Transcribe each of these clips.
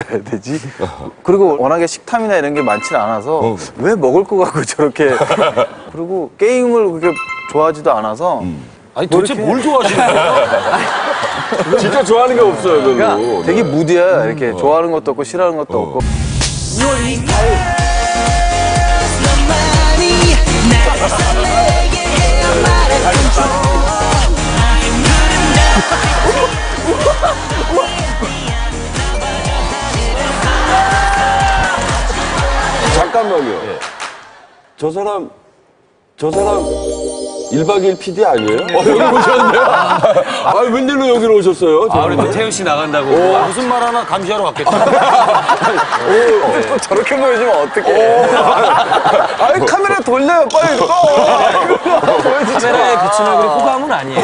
해야 되지? 그리고 워낙에 식탐이나 이런 게 많지는 않아서 왜 먹을 거 갖고 저렇게 그리고 게임을 그렇게 좋아하지도 않아서 아니 도대체 뭘 좋아하시는 거예요? 진짜 좋아하는 게 없어요, 별로. 그러니까 되게 무디야. 이렇게 좋아하는 것도 없고 싫어하는 것도 없고. 잠깐만요. 저 사람 1박 2일 PD 아니에요? 여기 오셨는데요? 웬일로 여기로 오셨어요? 우리 또 태훈 씨 나간다고. 무슨 말 하나 감시하러 왔겠죠. 또 저렇게 보여주면 어떡해. 아니, 카메라 돌려요, 빨리. 카메라에 비친 얼굴이 호감은 아니에요.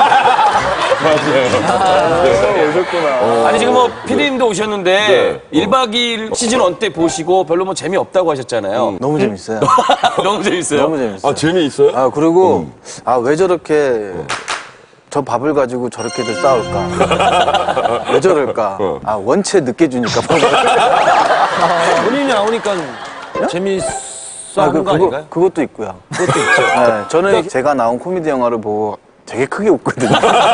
오셨구나. 아니 지금 뭐 PD님도 오셨는데 1박 2일 시즌 1 때 보시고 별로 뭐 재미없다고 하셨잖아요. 너무 재밌어요. 너무 재밌어요. 너무 재밌어요. 재미있어요? 그리고, 왜 저렇게 저 밥을 가지고 저렇게들 싸울까? 왜 저럴까? 원체 늦게 주니까. 본인이 나오니까 재밌어 하는 거 아닌가요? 그것도 있고요. 그것도 있죠. 네, 저는 제가 나온 코미디 영화를 보고 되게 크게 웃거든요.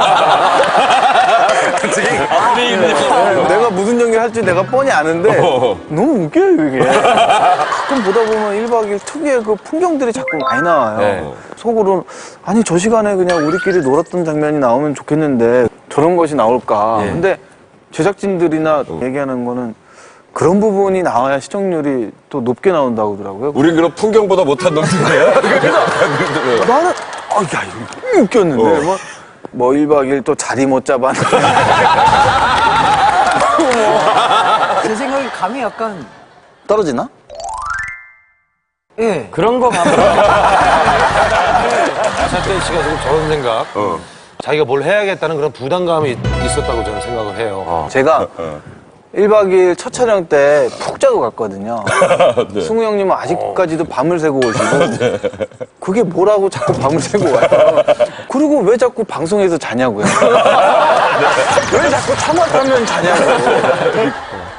내가 무슨 연기 할지 내가 뻔히 아는데 너무 웃겨요, 이게. 가끔 보다 보면 1박 2일 특유의 그 풍경들이 자꾸 많이 나와요. 네. 속으로는 아니 저 시간에 그냥 우리끼리 놀았던 장면이 나오면 좋겠는데 저런 것이 나올까. 네. 근데 제작진들이나 얘기하는 거는 그런 부분이 나와야 시청률이 또 높게 나온다고 하더라고요. 우린 그럼 풍경보다 못한 놈들이에요? 나는 야 이거 웃겼는데 뭐 1박 2일 또 자리 못 잡아. 제 생각에 감이 약간 떨어지나? 예. 그런 거 가면 차태현 씨가 지금 저런 생각 자기가 뭘 해야겠다는 그런 부담감이 있었다고 저는 생각을 해요. 제가 1박 2일 첫 촬영 때 푹 자고 갔거든요. 네. 승우 형님은 아직까지도 밤을 새고 오시고 그게 뭐라고 자꾸 밤을 새고 와요. 그리고 왜 자꾸 방송에서 자냐고요. 왜 자꾸 참았다면 자냐고.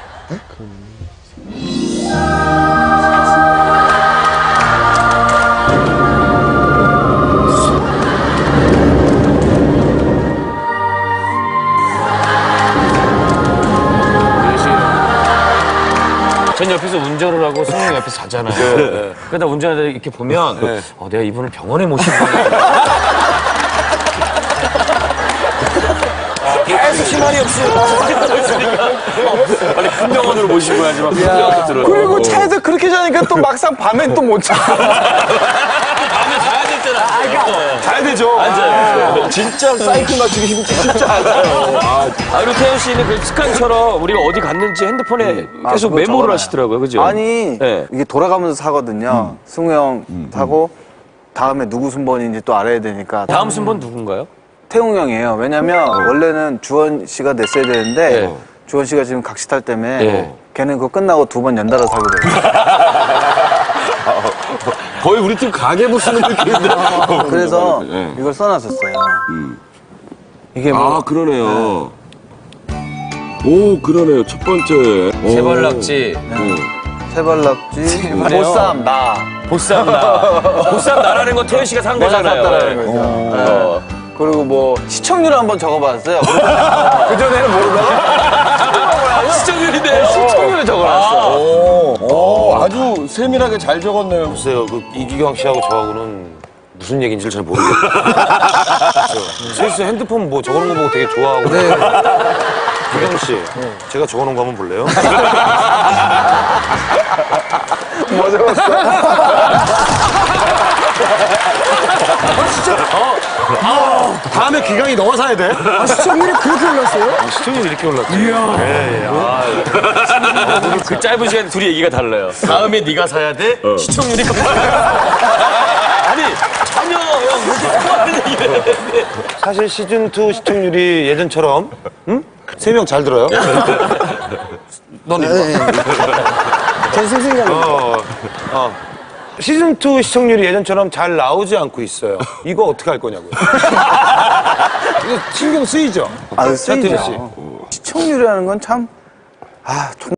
전 옆에서 운전을 하고 승우 형 옆에서 자잖아요. 네. 그러다 운전하다 이렇게 보면 내가 이분을 병원에 모시고 계속 희망이 없이 빨리 큰 병원으로 모시고 가야지 막 그런 들어요. 그리고 차에서 그렇게 자니까 또 막상 밤엔 또 못 자. 밤에 자야 됐잖아. 자야 되죠. 앉아요. 진짜 사이클 맞추기 쉽지 않아요. 우리 태현 씨는 그 습관처럼 우리가 어디 갔는지 핸드폰에 계속 그거 메모를 적어놔요. 하시더라고요. 그죠? 아니 네. 이게 돌아가면서 사거든요. 승우 형 타고 다음에 누구 순번인지 또 알아야 되니까. 다음 순번 누군가요? 태웅 형이에요. 왜냐면 원래는 주원 씨가 냈어야 되는데 주원 씨가 지금 각시탈 때문에 걔는 그거 끝나고 2번 연달아 사게 돼요. 거의 우리 팀 가계부 쓰는 느낌인데. 그래서 이걸 써놨었어요. 이게 뭐 그러네요. 오, 그러네요. 첫 번째. 세발낙지, 세발낙지, 보쌈, 나. 보쌈 나라는 거 태현 씨가 산 내가 거잖아요. 샀다라는 거죠. 네. 그리고 뭐 시청률 한번 적어봤어요. 그전에는 모르다가 시청률을 적어놨어. 아주 세밀하게 잘 적었네요. 글쎄요, 그 이기광 씨하고 저하고는 무슨 얘기인지를 잘 모르겠어요. 셋이 핸드폰 뭐 적어놓은 거 보고 되게 좋아하고. 이기광 씨, 제가 적어놓은 거 한번 볼래요? 뭐 적었어? 다음에 기강이 너가 사야 돼? 시청률이 그렇게 올랐어요? 시청률이 이렇게 올랐죠. 이야. 그 짧은 시간에 둘이 얘기가 달라요. 다음에 네가 사야 돼? 시청률이 아니, 전혀 형 그렇게 좋아하는 얘기를 했는데. 사실 시즌2 시청률이 예전처럼 3명 잘 들어요? 너는 전 생생감이 시즌2 시청률이 예전처럼 잘 나오지 않고 있어요. 이거 어떻게 할 거냐고요. 신경 쓰이죠? 쓰이죠. 시청률이라는 건 참,